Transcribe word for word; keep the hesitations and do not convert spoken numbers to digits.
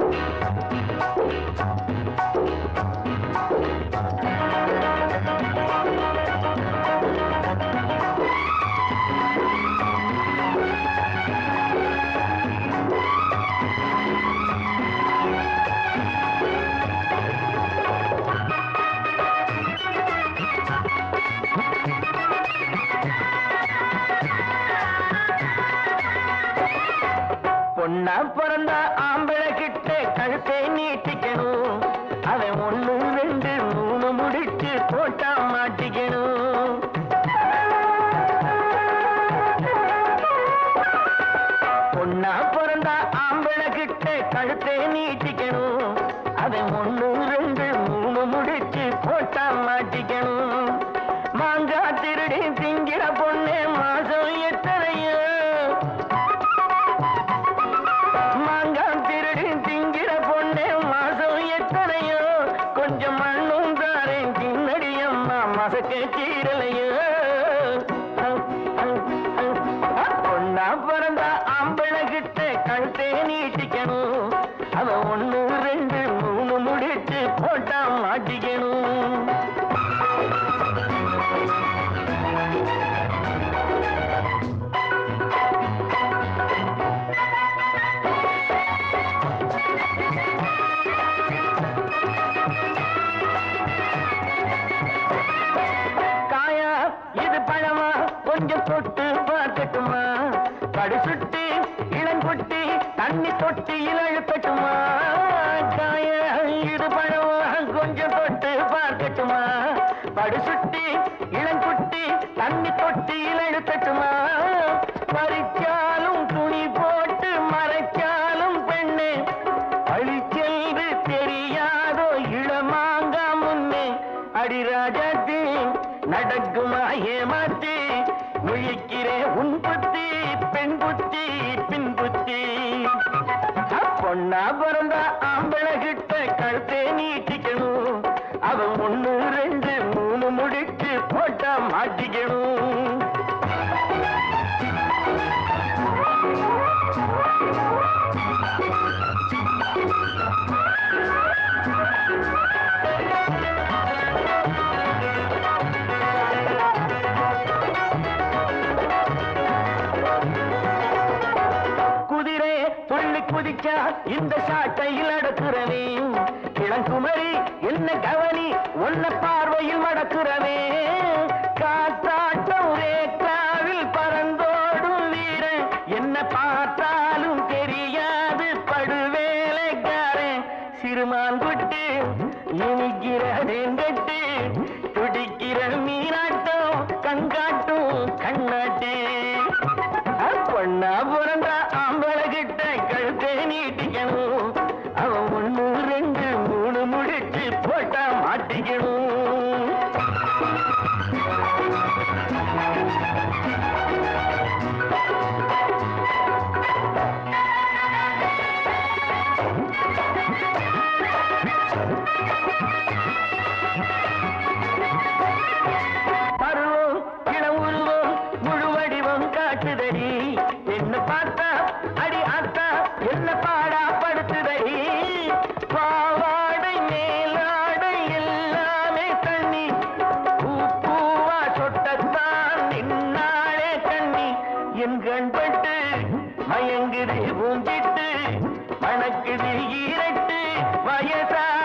பொண்ணா பிறந்தா ஆம்பளை கிட்ட கழுத்தை நீட்டிக்கணும். அவன் ஒண்ணு ரெண்டு மூணு முடிச்சு போட்டா மாட்டிக்கணும். பொண்ணா பிறந்தா ஆம்பளை கிட்ட கழுத்தை நீட்டிக்கணும். அவன் ஒண்ணு ரெண்டு மூணு முடிச்சு போட்டா மாட்டிக்கணும். மாங்கா திருடி திங்கிற பொண்ணே மாசம் எத்தனையோ. கொஞ்சம் மண்ணும் தாரேன் பின்னடி அம்மா மசக்க கீரலையோ. பொண்ணா பிறந்தா ஆம்பளை கிட்ட கழுத்தை நீட்டிக்கணும். அவன் ஒண்ணு ரெண்டு மூணு முடிச்சு போட்டா மாட்டிக்கணும். கொஞ்சம் தொட்டு பார்க்கட்டுமா? படு சுட்டி இளங்குட்டி தண்ணி தொட்டியில் அழுத்தட்டுமா? காய இது பழமா கொஞ்சம் தொட்டு பார்க்கட்டுமா? படு சுட்டி இளங்குட்டி தண்ணி தொட்டியில் அழுத்தட்டுமா? பறிச்சாலும் துணி போட்டு மறைச்சாலும் பெண்ணே அழிச்சென்று தெரியாதோ இளமாங்கா முன்னே. அடிராஜாத்தி நடக்குமா ஏமாத்தி முழிக்கிறே உன் புத்தி பெண் புத்தி பின் புத்தி. பொண்ணா பிறந்தா ஆம்பளை கிட்ட கழுத்தை நீட்டிக்கணும். அவன் ஒண்ணு ரெண்டு மூணு முடிச்சு போட்டா மாட்டிக்கணும். குதிச்சா இந்த சாட்டையில் அடக்குறவே இளங்குமரி என்ன கவனி ஒன்ன பார்வையில் மடக்குறவே. காத்தாட்டம் ரேக்காவில் பறந்தோடும் வீரன் என்ன பார்த்தாலும் தெரியாது படுவேலைக்காரன். சிறுமான் குட்டு இனிக்கிற தேங்கட்டு துடிக்கிற மீனாட்டம் கண்காட்டும் கண்ணாட்டு. பொண்ணா பிறந்தா ஆம்பளை கிட்ட கழுத்தை நீட்டிக்கணும். அவன் ஒண்ணு ரெண்டு மூணு முடிச்சு போட்டா மாட்டிக்கணும். பருவம் இளம் உருவம் முழு வடிவம் காட்டுதடி. என்ன பார்த்தா அடி ஆத்தா என்ன பாடா படுத்துதடி. பாவாடை மேலாடை எல்லாமே தண்ணி பூ பூவா சொட்டத்தான் நின்னாளே கண்ணி. என் கண்பட்டு மயங்குது ஊஞ்சிட்டு மணக்குது ஈரட்டு வயசா